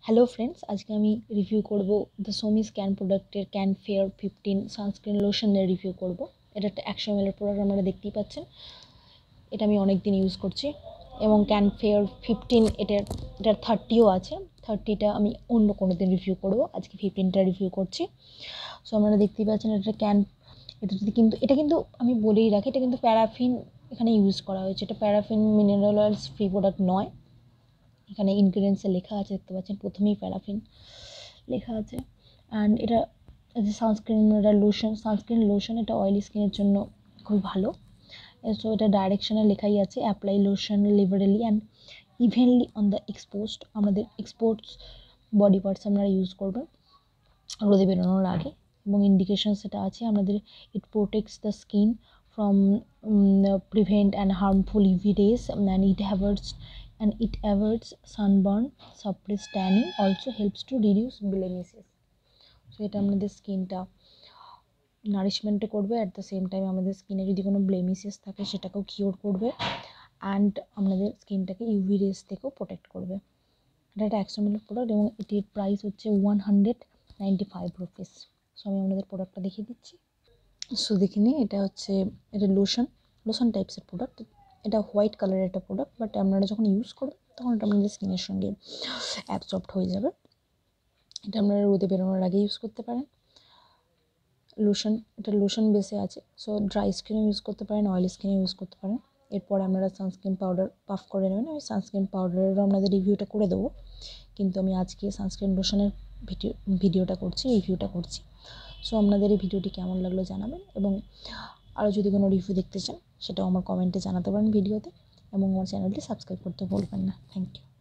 Hello friends, আজকে আমি review করব দ্য সোমিস ক্যান প্রোডাক্টের ক্যান ফেয়ার 15 সানস্ক্রিন লোশনের রিভিউ করব। এটা একটা 100 ml প্রোডাক্ট, আপনারা দেখতেই পাচ্ছেন। এটা আমি অনেক দিন ইউজ করছি এবং ক্যান ফেয়ার 15 এটার 30ও আছে। 30টা আমি অন্য কোনো দিন রিভিউ করব, আজকে 15টা রিভিউ করছি। সো আপনারা দেখতেই পাচ্ছেন এটা কিন্তু আমি বলেই রাখি, এটা কিন্তু প্যারাফিন এখানে ইউজ করা হয়েছে। এটা paraffin mineral oils free product নয়। এখানে ইনগ্রিডিয়েন্টসে লেখা আছে, দেখতে পাচ্ছেন প্রথমেই প্যারাফিন লেখা আছে। অ্যান্ড এটা যে সানস্ক্রিন লোশন, এটা অয়েলি স্কিনের জন্য খুব ভালো। সো এটা ডাইরেকশনে লেখাই আছে, apply lotion liberally and evenly on the exposed. আমাদের এক্সপোর্টস বডি পার্টস আপনারা ইউজ করবেন রোদে বেরোনোর আগে। এবং ইন্ডিকেশন সেটা আছে আমাদের, it protects the skin from prevent and harmful UV rays and it averts sunburn, suppress tanning, also helps to reduce blemishes. So এটা আমাদের স্কিনটা নারিশমেন্টও করবে, অ্যাট দ্য সেম টাইম আমাদের স্কিনে যদি কোনো ব্লেমিসেস থাকে সেটাকেও কিওর করবে, অ্যান্ড আমাদের স্কিনটাকে ইউভি রেজ থেকেও প্রোটেক্ট করবে। এটা একটা 100 ml প্রোডাক্ট এবং এটির প্রাইস হচ্ছে 195 রুপিস। সো আমি আপনাদের প্রোডাক্টটা দেখিয়ে দিচ্ছি। সো দেখে নিই, এটা লোশন টাইপসের প্রোডাক্ট। এটা হোয়াইট কালারের একটা প্রোডাক্ট, বাট আপনারা যখন ইউজ করবেন তখন এটা আপনাদের স্কিনের সঙ্গে অ্যাবজর্বড হয়ে যাবে। এটা আপনারা রোদে বেরোনোর আগে ইউজ করতে পারেন। এটা লোশন বেসে আছে, সো ড্রাই স্কিনে ইউজ করতে পারেন, অয়েলি স্কিনে ইউজ করতে পারেন। এরপর আপনারা সানস্ক্রিন পাউডার পাফ করে নেবেন। আমি সানস্ক্রিন পাউডারেরও আপনাদের রিভিউটা করে দেবো, কিন্তু আমি আজকে সানস্ক্রিন লোশনের রিভিউটা করছি। সো আপনাদের এই ভিডিওটি কেমন লাগলো জানাবেন, এবং আরও যদি কোনো রিভিউ দেখতে চান সেটাও আমার কমেন্টে জানাতে পারেন ভিডিওতে, এবং আমার চ্যানেলটি সাবস্ক্রাইব করতে ভুলবেন না। Thank you.